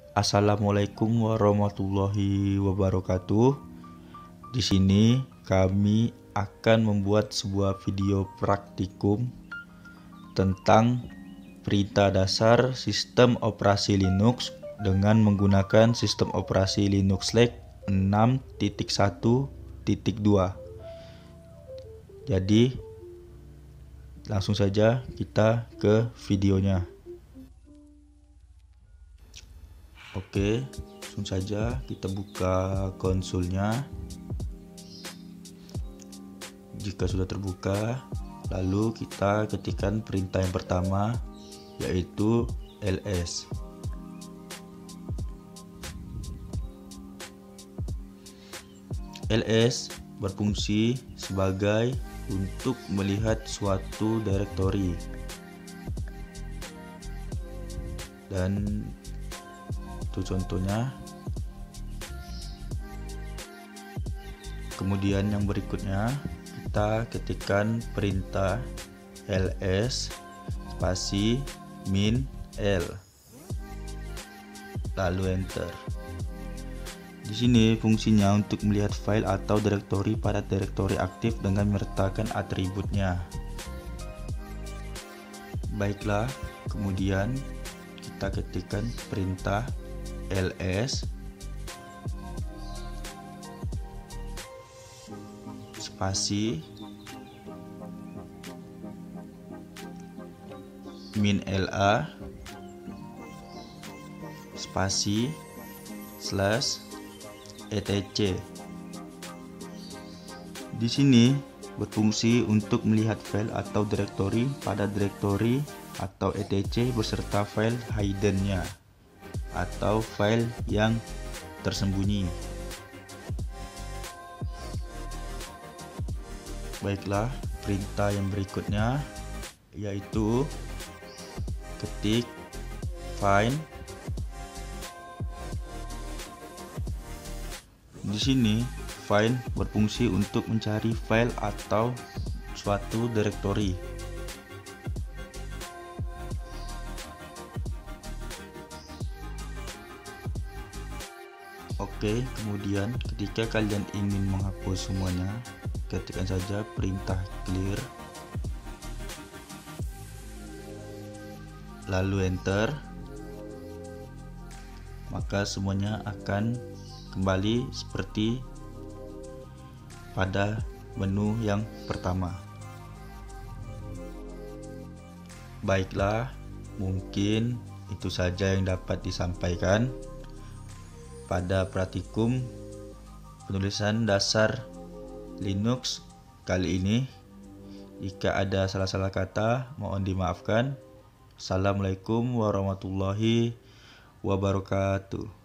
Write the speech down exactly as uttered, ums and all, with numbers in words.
Assalamualaikum warahmatullahi wabarakatuh. Di sini kami akan membuat sebuah video praktikum tentang perintah dasar sistem operasi Linux dengan menggunakan sistem operasi Linux Like enam titik satu titik dua. Jadi langsung saja kita ke videonya. Oke, langsung saja kita buka konsolnya. Jika sudah terbuka, lalu kita ketikkan perintah yang pertama, yaitu ls. ls berfungsi sebagai untuk melihat suatu direktori, dan itu contohnya. Kemudian yang berikutnya kita ketikkan perintah ls spasi min l, lalu enter. Di sini fungsinya untuk melihat file atau direktori pada direktori aktif dengan menyertakan atributnya. Baiklah, kemudian kita ketikkan perintah ls spasi min la spasi slash etc. Di sini berfungsi untuk melihat file atau direktori pada direktori atau etc beserta file hidden-nya atau file yang tersembunyi. Baiklah, perintah yang berikutnya yaitu ketik find. Di sini find berfungsi untuk mencari file atau suatu direktori. Oke, kemudian ketika kalian ingin menghapus semuanya, ketikkan saja perintah clear, lalu enter. Maka semuanya akan kembali seperti pada menu yang pertama. Baiklah, mungkin itu saja yang dapat disampaikan pada praktikum penulisan dasar Linux kali ini. Jika ada salah-salah kata, mohon dimaafkan. Assalamualaikum warahmatullahi wabarakatuh.